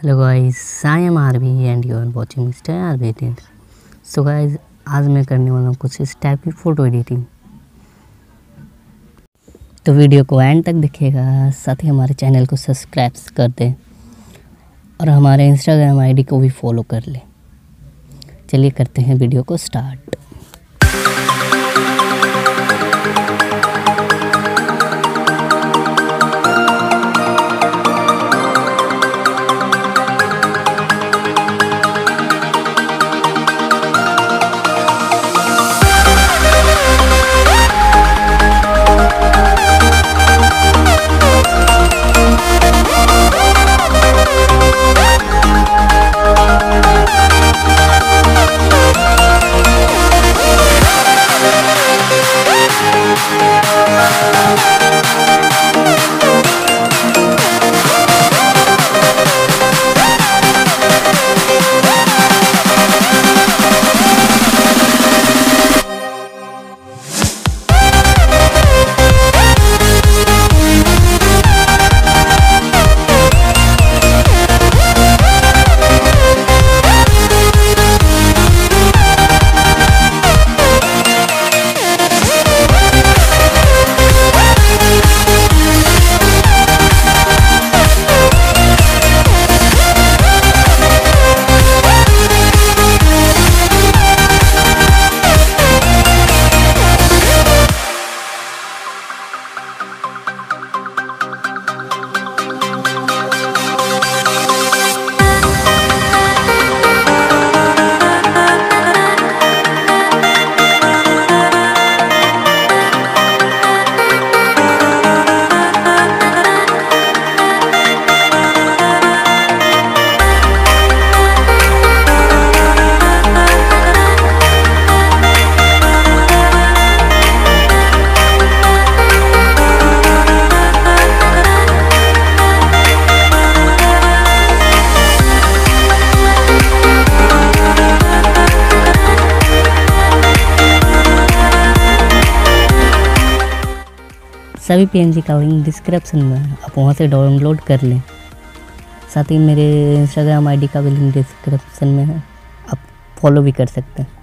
Hello guys, I am RB and you are watching Mister RB edit. So guys, आज मैं करने वाला हूँ कुछ इस टाइप की फ़ोटो एडिटिंग। तो वीडियो को एंड तक देखिएगा, साथ ही हमारे चैनल को सब्सक्राइब कर दें और हमारे इंस्टाग्राम आईडी को भी फॉलो कर लें। चलिए करते हैं वीडियो को स्टार्ट। सभी पीएनजी का लिंक डिस्क्रिप्शन में है, आप वहाँ से डाउनलोड कर लें। साथ ही मेरे इंस्टाग्राम आईडी का भी लिंक डिस्क्रिप्शन में है, आप फॉलो भी कर सकते हैं।